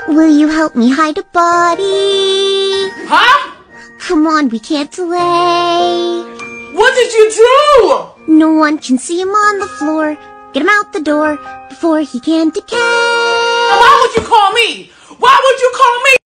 Will you help me hide a body? Huh? Come on, we can't delay. What did you do? No one can see him on the floor. Get him out the door before he can decay. Why would you call me? Why would you call me?